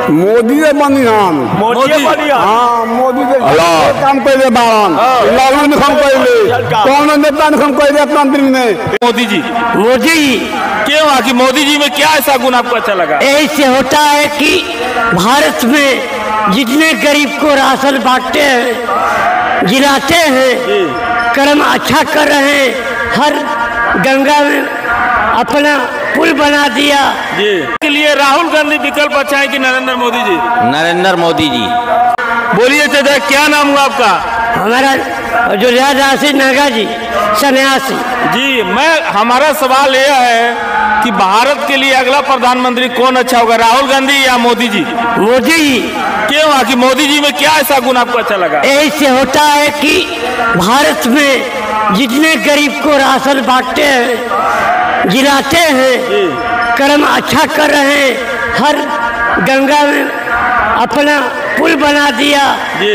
मोदी से बनियान हाँ मोदी से काम कैले बारन लालू ने काम कैले कौन नेता ने काम कैले मंत्री ने मोदी जी क्यों आखिर मोदी जी में क्या ऐसा गुण आपको अच्छा लगा? ऐसे होता है कि भारत में जितने गरीब को राशन बांटते हैं जिलाते हैं कर्म अच्छा कर रहे हैं। हर गंगा में अपना पुल बना दिया जी। के लिए राहुल गांधी विकल्प अच्छा है कि नरेंद्र मोदी जी? नरेंद्र मोदी जी। बोलिए चाचा क्या नाम हुआ आपका? हमारा जो राशि नागा जी सन्यासी जी। हमारा सवाल यह है कि भारत के लिए अगला प्रधानमंत्री कौन अच्छा होगा, राहुल गांधी या मोदी जी? मोदी जी। क्यों आखिर मोदी जी में क्या ऐसा गुण आपको अच्छा लगा? ऐसे होता है कि भारत में जितने गरीब को राशन बांटते हैं जिलाते हैं कर्म अच्छा कर रहे हैं। हर गंगा में अपना पुल बना दिया जी।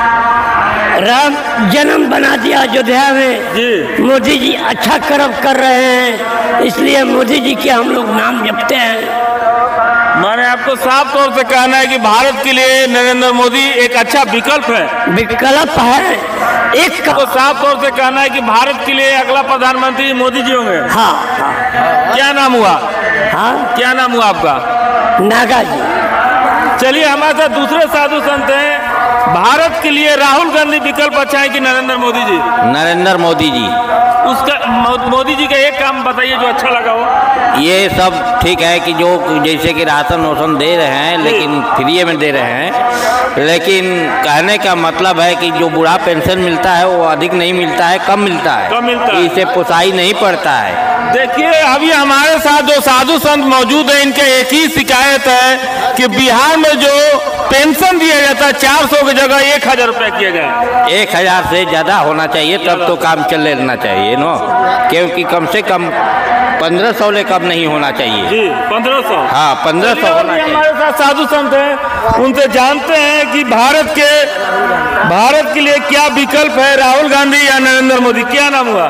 राम जन्म बना दिया अयोध्या में जी। मोदी जी अच्छा कर्म कर रहे हैं इसलिए मोदी जी के हम लोग नाम जपते हैं। मैंने आपको साफ तौर से कहना है कि भारत के लिए नरेंद्र मोदी एक अच्छा विकल्प है। विकल्प है एक तो साफ तौर से कहना है कि भारत के लिए अगला प्रधानमंत्री मोदी जी होंगे। हाँ। क्या नाम हुआ? हाँ क्या नाम हुआ आपका? नागा जी। चलिए हमारे साथ दूसरे साधु संत हैं। भारत के लिए राहुल गांधी विकल्प अच्छा है कि नरेंद्र मोदी जी? नरेंद्र मोदी जी। उसका मोदी जी का एक काम बताइए जो अच्छा लगा हो। ये सब ठीक है कि जो जैसे कि राशन वाशन दे रहे हैं लेकिन फ्री में दे रहे हैं, लेकिन कहने का मतलब है कि जो बूढ़ा पेंशन मिलता है वो अधिक नहीं मिलता है, कम मिलता है। इससे पुसाई नहीं पड़ता है। देखिए अभी हमारे साथ जो साधु संत मौजूद हैं इनके एक ही शिकायत है कि बिहार में जो पेंशन दिया जाता है 400 की जगह 1000 रुपया किया गया। 1000 से ज्यादा होना चाहिए तब तो काम चल लेना चाहिए नो, क्योंकि कम से कम 1500 ले कम नहीं होना चाहिए जी। 1500 हाँ 1500 होना चाहिए। हमारे साथ साधु संत हैं उनसे जानते हैं कि भारत के लिए क्या विकल्प है, राहुल गांधी या नरेंद्र मोदी? क्या नाम हुआ?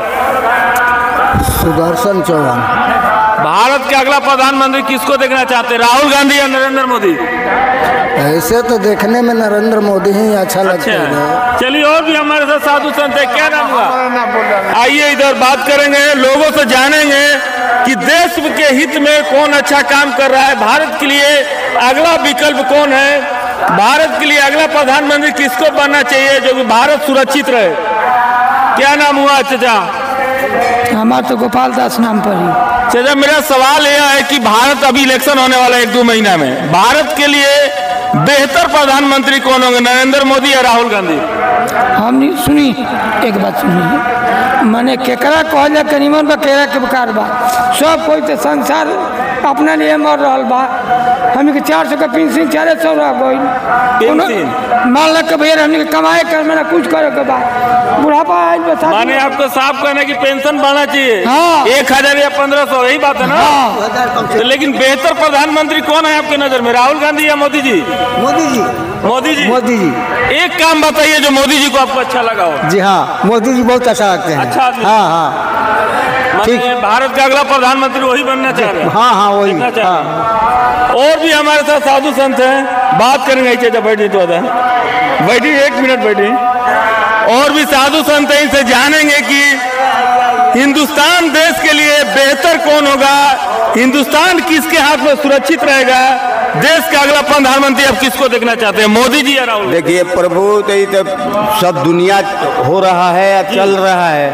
सुदर्शन चौहान। भारत के अगला प्रधानमंत्री किसको देखना चाहते हैं, राहुल गांधी या नरेंद्र मोदी? ऐसे तो देखने में नरेंद्र मोदी ही अच्छा लगता है। चलिए और भी हमारे साथ साधु संत है। क्या नाम हुआ? आइए इधर बात करेंगे, लोगों से जानेंगे कि देश के हित में कौन अच्छा काम कर रहा है, भारत के लिए अगला विकल्प कौन है, भारत के लिए अगला प्रधानमंत्री किसको बनना चाहिए जो कि भारत सुरक्षित रहे। क्या नाम हुआ चाचा? हमारा तो गोपाल दास नाम पर ही। चाचा मेरा सवाल यह है कि भारत अभी इलेक्शन होने वाला है 1-2 महीना में, भारत के लिए बेहतर प्रधानमंत्री कौन होंगे, नरेंद्र मोदी या राहुल गांधी? हमने सुनी एक बात सुनी मैंने केकरा कहले के निमन बा केरा के बेकार बा। सब कोई तो संसार अपना लिए मर रहा बा। हम 400 का पेंशन 400 रह गई मान लग के भैया हमने कमाए कर मैंने कुछ करे के बाद बुढ़ापा माने आपको साफ कहना कि पेंशन बढ़ना चाहिए। हाँ। 1000 या 1500 यही बात है ना? हाँ। तो लेकिन बेहतर प्रधानमंत्री कौन है आपके नजर में, राहुल गांधी या मोदी जी? मोदी जी। मोदी जी। मोदी जी। एक काम बताइए जो मोदी जी को आपको अच्छा लगा हो। जी हाँ मोदी जी बहुत अच्छा लगते हैं। अच्छा हाँ हाँ ठीक। भारत का अगला प्रधानमंत्री वही बनना चाह रहे हैं? हाँ हाँ वही। हाँ। और भी हमारे साथ साधु संत हैं, बात करेंगे। चाचा बैठिए तो बैठिए 1 मिनट बैठिए। और भी साधु संत हैं, इनसे जानेंगे कि हिंदुस्तान देश के लिए बेहतर कौन होगा, हिंदुस्तान किसके हाथ में सुरक्षित रहेगा, देश का अगला प्रधानमंत्री आप किसको देखना चाहते हैं, मोदी जी या राहुल? देखिए प्रभु तो सब दुनिया हो रहा है या चल रहा है,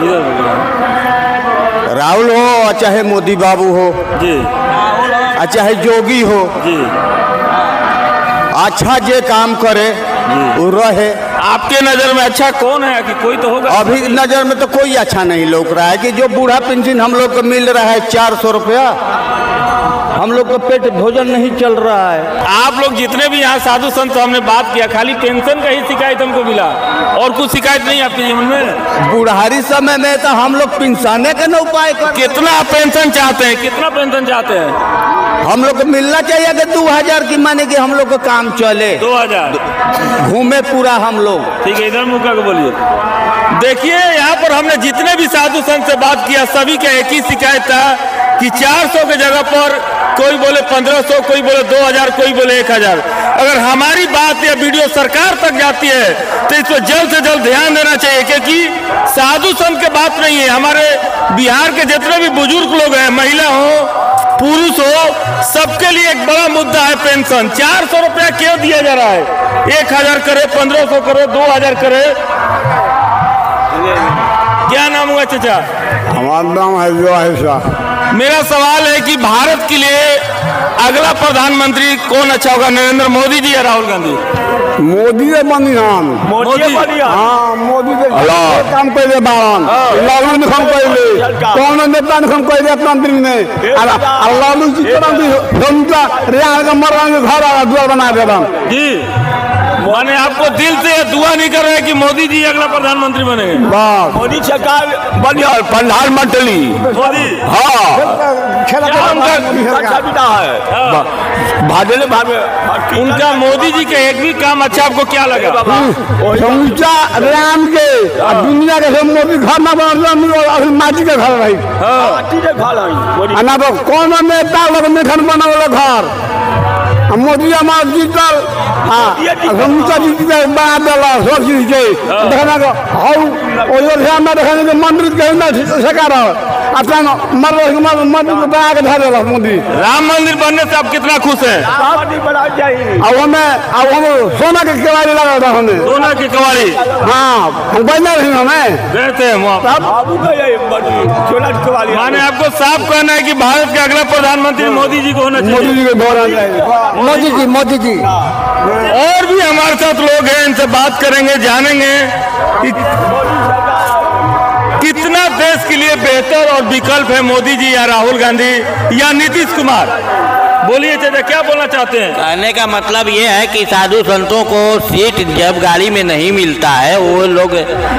राहुल हो चाहे मोदी बाबू हो जी, चाहे जोगी हो जी, अच्छा जे काम करे वो रहे। आपके नजर में अच्छा कौन है कि कोई तो होगा? अभी नजर में तो कोई अच्छा नहीं लौक रहा है कि जो बूढ़ा पेंशन हम लोग को मिल रहा है 400 रुपया, हम लोग का पेट भोजन नहीं चल रहा है। आप लोग जितने भी यहाँ साधु संत हमने बात किया खाली पेंशन का ही शिकायत हमको मिला और कुछ शिकायत नहीं आपके जीवन में? बुढ़ारी समय में तो हम लोग पेंशने का न उपाय कर। कितना पेंशन चाहते हैं, कितना पेंशन चाहते हैं? हम लोग को मिलना चाहिए कि 2000 की, माने कि हम लोग का काम चले, 2000 घूमे पूरा हम लोग। ठीक है, इधर मुका को बोलिए। देखिए यहाँ पर हमने जितने भी साधु संत से बात किया, सभी का एक ही शिकायत था कि 400 की जगह पर कोई बोले 1500, कोई बोले 2000, कोई बोले 1000। अगर हमारी बात या वीडियो सरकार तक जाती है तो इस पर जल्द से जल्द ध्यान देना चाहिए, क्योंकि साधु संत की बात नहीं है। हमारे बिहार के जितने भी बुजुर्ग लोग हैं, महिला हो पुरुष हो, सबके लिए एक बड़ा मुद्दा है पेंशन। 400 रुपया क्यों दिया जा रहा है? 1000 करे, 1500 करे, 2000 करे। क्या नाम हुआ चाचा? हमारा नाम है जो मेरा सवाल है कि भारत के लिए अगला प्रधानमंत्री कौन अच्छा होगा, नरेंद्र मोदी जी या राहुल गांधी? मोदी से बनी हम मोदी। हाँ, मोदी से काम कैले बारन, लालू ने काम कैले, कौन नेता ने काम कैले मंत्री ने, लालू जी रियान का मरवान के घर आ द्वार बना दे जी। माने आपको दिल से दुआ नहीं कर रहे कि मोदी जी अगला प्रधानमंत्री बनेंगे? बस मोदी सरकार बन जाए प्रधानमंत्री। मोदी उनका मोदी जी का एक भी काम अच्छा आपको क्या लगा? समूचा राम के दुनिया के सब मोदी घर ना बन, माटी के घर रही ना, तो कौन नेता लोग निखन बना घर मोदी हमार जीतल। हाँ, समूचा जीत के बना दिला सब चीज के देखना को अयोध्या में देखने के मंदिर के ना सरकार अपना मंदिर को बना के धर दिला मोदी। राम मंदिर बनने से आप कितना खुश हैं? अब हम सोना के कवाड़ी लगा था हमने, सोना की कवाड़ी। हाँ, हम बना रही हमें गए थे माने आपको साफ कहना है कि भारत के अगला प्रधानमंत्री मोदी जी को होना चाहिए? मोदी जी को होना चाहिए, मोदी जी, मोदी जी। और भी हमारे साथ लोग हैं, इनसे बात करेंगे, जानेंगे कि कितना देश के लिए बेहतर और विकल्प है मोदी जी या राहुल गांधी या नीतीश कुमार। बोलिए चाचा, क्या बोलना चाहते हैं? कहने का मतलब ये है कि साधु संतों को सीट जब गाड़ी में नहीं मिलता है, वो लोग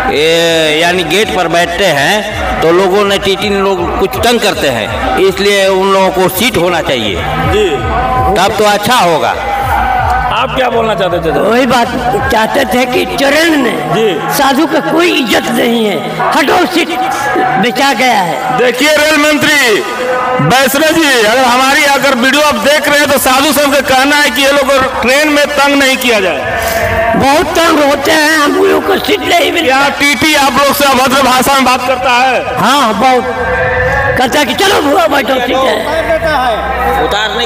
यानी गेट पर बैठते हैं, तो लोगों ने टीटी लोग कुछ तंग करते हैं, इसलिए उन लोगों को सीट होना चाहिए जी, तब तो अच्छा होगा। आप क्या बोलना चाहते थे? वही बात चाहते थे कि चरण ने साधु का कोई इज्जत नहीं है, हटो सीट बेचा गया है। देखिए रेल मंत्री वैष्णव जी, अगर वीडियो आप देख रहे हैं तो साधु संत का कहना है कि ये लोग ट्रेन में तंग नहीं किया जाए। बहुत तंग होते हैं, हम लोग को सीट नहीं मिलती। क्या टीटी आप लोग से अभद्र भाषा में बात करता है? हाँ, बहुत कहता है कि चलो भुआ बैठो, सीट है,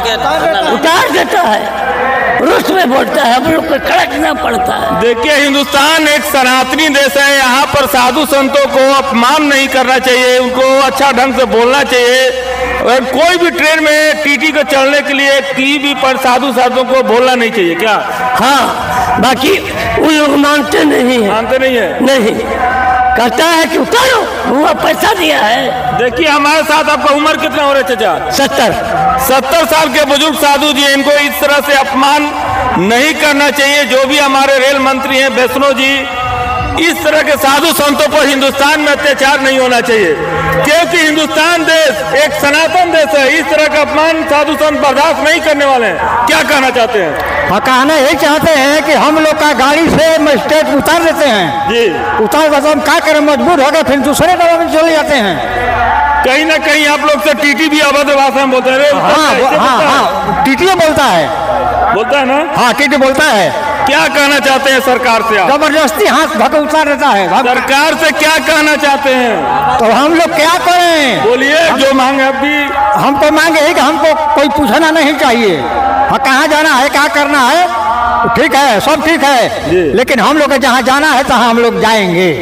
उतार देता है, रूस में बोलता है, हम लोग को कड़कना पड़ता है। देखिए हिंदुस्तान एक सनातनी देश है, यहाँ पर साधु संतों को अपमान नहीं करना चाहिए, उनको अच्छा ढंग से बोलना चाहिए। और कोई भी ट्रेन में टीटी को चढ़ने के लिए कहीं भी पर साधु संतों को बोलना नहीं चाहिए क्या? हाँ, बाकी उन लोग मानते नहीं है। मानते नहीं है? नहीं, कहता है कि उतारो, वो पैसा दिया है। देखिए हमारे साथ आपका उम्र कितना हो रहा है चाचा? 70 साल के बुजुर्ग साधु जी, इनको इस तरह से अपमान नहीं करना चाहिए। जो भी हमारे रेल मंत्री हैं वैष्णव जी, इस तरह के साधु संतों पर हिंदुस्तान में अत्याचार नहीं होना चाहिए, क्योंकि हिंदुस्तान देश एक सनातन देश है। इस तरह का अपमान साधु संत बर्दाश्त नहीं करने वाले हैं। क्या कहना चाहते हैं? हाँ, कहना यही चाहते हैं कि हम लोग का गाड़ी से मजिस्ट्रेट उतार देते हैं जी, उतार देते हम क्या करें, मजबूर हो गए, फिर दूसरे दवा में चले जाते हैं। कहीं ना कहीं आप लोग से टीटी भी अभद्र भाषा में बोलते हैं। हाँ, टीटी बोलता है ना? हाँ, टीटी बोलता है। क्या कहना चाहते हैं सरकार से? आप जबरदस्ती हाथ धक्का उतार देता है। सरकार से क्या कहना चाहते हैं? तो हम लोग क्या करें? बोलिए, जो मांगे अभी हमको मांगे है कि हमको कोई पूछना नहीं चाहिए। हाँ, कहाँ जाना है, क्या करना है, ठीक है, सब ठीक है, लेकिन हम लोग जहाँ जाना है तहाँ हम लोग जाएंगे।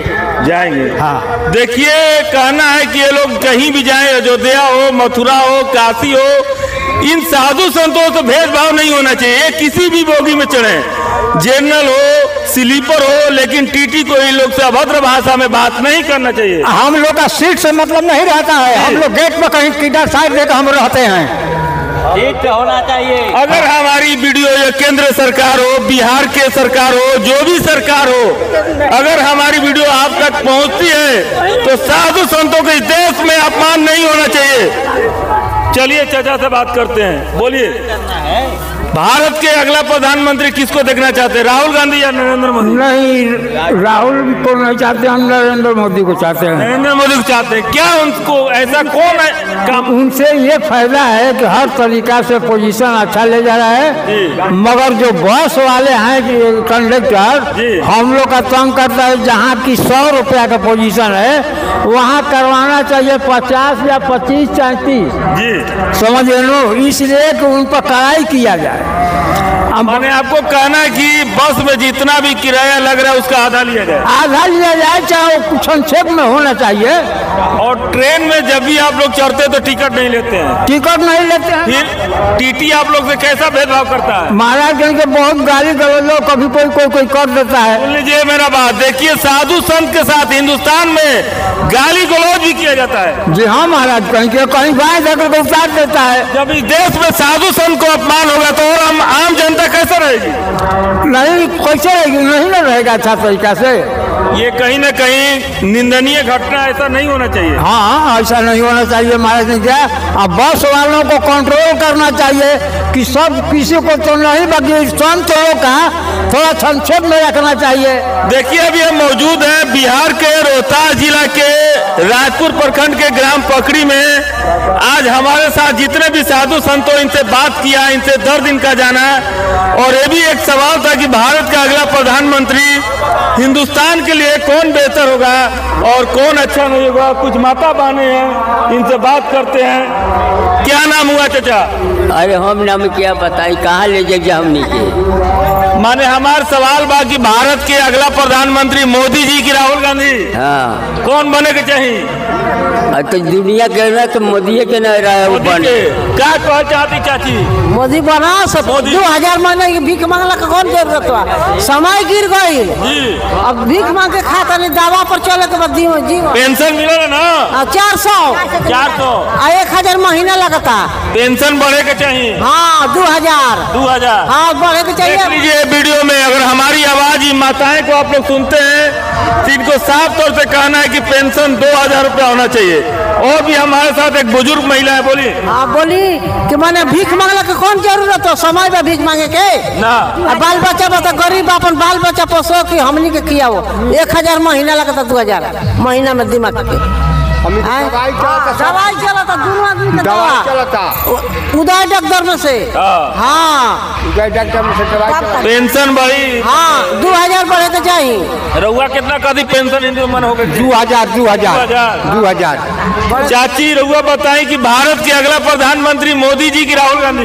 हाँ, देखिए कहना है कि ये लोग कहीं भी जाएं, अयोध्या हो, मथुरा हो, काशी हो, इन साधु संतों से भेदभाव नहीं होना चाहिए। किसी भी बोगी में चढ़े, जनरल हो, स्लीपर हो, लेकिन टीटी को इन लोग से अभद्र भाषा में बात नहीं करना चाहिए। हम लोग का सीट से मतलब नहीं रहता है, हम लोग गेट पर कहीं किधर साइड देकर हम रहते हैं। सीट होना चाहिए। अगर हमारी वीडियो या केंद्र सरकार हो, बिहार के सरकार हो, जो भी सरकार हो, अगर हमारी वीडियो आप तक पहुंचती है तो साधु संतों के देश में अपमान नहीं होना चाहिए। चलिए चाचा से बात करते हैं, बोलिए भारत के अगला प्रधानमंत्री किसको देखना चाहते हैं, राहुल गांधी या नरेंद्र मोदी? नहीं, राहुल को नहीं चाहते, हम नरेंद्र मोदी को चाहते हैं। नरेंद्र मोदी को चाहते हैं, क्या उनको ऐसा कौन है काम? उनसे ये फायदा है कि हर तरीका से पोजीशन अच्छा ले जा रहा है, मगर जो बस वाले हैं कंडक्टर, हम लोग का तंग करता है। जहाँ की 100 रुपया का पोजीशन है वहाँ करवाना चाहिए 50 या 25 34 जी, समझ लो, इसलिए कि उन पर कड़ाई किया जाए। मैंने आपको कहना है कि बस में जितना भी किराया लग रहा है उसका आधा लिया जाए, आधा लिया जाए, चाहे वो कुछ संक्षेप में होना चाहिए। और ट्रेन में जब भी आप लोग चढ़ते हैं तो टिकट नहीं लेते हैं, टिकट नहीं लेते हैं। फिर टीटी आप लोग से कैसा भेदभाव करता है? महाराज के बहुत गाली गलौज कभी कोई कर देता है। सुन लीजिए मेरा बात, देखिए साधु संत के साथ हिंदुस्तान में गाली गलौज भी किया जाता है। जी हाँ महाराज, कहीं बाएं जाकर के उतार देता है। जब इस देश में साधु संत को अपमान होगा तो और हम आम जनता कैसे रहेगी? नहीं, कैसे रहेगी? नहीं ना रहेगा अच्छा तरीका से। ये कहीं ना कहीं निंदनीय घटना, ऐसा नहीं होना चाहिए। हाँ, ऐसा नहीं होना चाहिए महाराज ने क्या। अब बस वालों को कंट्रोल करना चाहिए कि सब किसी को तो नहीं, बाकी संत लोगों का थोड़ा संक्षेप में रखना चाहिए। देखिए अभी हम मौजूद हैं बिहार के रोहतास जिला के राजपुर प्रखंड के ग्राम पकड़ी में। आज हमारे साथ जितने भी साधु संतों, इनसे बात किया, इनसे दर्द इनका जाना, और ये भी एक सवाल था कि भारत का अगला प्रधानमंत्री हिंदुस्तान के लिए कौन बेहतर होगा और कौन अच्छा नहीं होगा। कुछ माता बहने हैं, इनसे बात करते हैं। क्या नाम हुआ चाचा? अरे हम नाम क्या बताई, कहाँ ले जाइए हमने के। माने हमारा सवाल बा कि भारत के अगला प्रधानमंत्री मोदी जी की राहुल गांधी, हाँ, कौन बने के चाहिए? तो दुनिया के ना तो मोदी के नहीं रहा है वो बने। क्या कह चाहती चाची? मोदी बना सब। मोदी। 2000 महीने की भीख मांगला का कौन जरूरत बा? समय गिर गई, जी, अब भीख मांग के खाता नहीं, दावा पर चले के बाद जीवन। पेंशन मिले ना 400 400 1000 महीना लगता। पेंशन बढ़े के चाहिए। हाँ 2000 2000 हाँ बढ़े के देख चाहिए। लीजिए वीडियो में, अगर हमारी आवाज ही माताएं को आप लोग सुनते हैं तो इनको साफ तौर से कहना है कि पेंशन 2000 रुपया होना चाहिए। और भी हमारे साथ एक बुजुर्ग महिला है, बोली। हाँ बोली कि मैंने भीख मांगला के कौन जरूरत हो, समय में भीख मांगे के ना। बाल बच्चा बता, गरीब अपन बाल बच्चा पोसो कि हमनी के किया वो 1000 महीना लगता, 2000 महीना में दिमाग के दवाई चलता, दोनों आदमी का दवाई चलता उदय डॉक्टर में से। हाँ उदय डॉक्टर में से दवाई। पेंशन बढ़ी। हाँ 2000 बढ़े के चाहिए। रउआ कितना कदी पेंशन हिंदू मन हो गई? 2000। चाची रउआ बताई कि भारत के अगला प्रधानमंत्री मोदी जी की राहुल गांधी?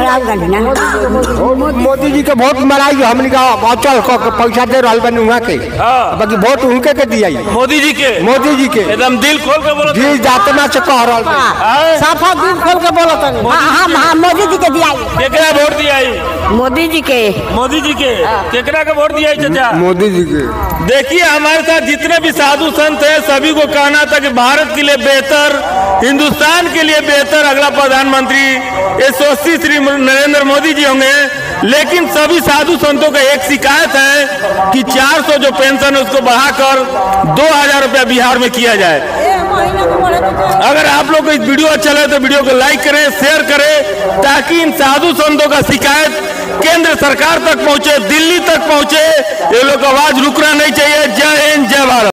मोदी जी के वोट मराई, हमने कहा अचल पैसा दे रहा बने वहाँ के, बाकी वोट उनके के दिया। मोदी जी के एकदम दिल खोल के बोलो। जी जातना से कह रहा साफा दिल खोल के बोलो तनी। हाँ मोदी जी के दिया। केकरा वोट दिया? मोदी जी के। मोदी जी के। केकरा का वोट दिया चाचा? मोदी जी के। देखिए हमारे साथ जितने भी साधु संत हैं सभी को कहना था कि भारत के लिए बेहतर, हिंदुस्तान के लिए बेहतर अगला प्रधानमंत्री यशस्वी श्री नरेंद्र मोदी जी होंगे। लेकिन सभी साधु संतों का एक शिकायत है कि 400 जो पेंशन है उसको बढ़ाकर 2000 रुपया बिहार में किया जाए। अगर आप लोग को इस वीडियो अच्छा लगे तो वीडियो को लाइक करें, शेयर करें, ताकि इन साधु संतों का शिकायत केंद्र सरकार तक पहुंचे, दिल्ली तक पहुंचे। ये लोग आवाज रुकना नहीं चाहिए। जय हिंद, जय भारत।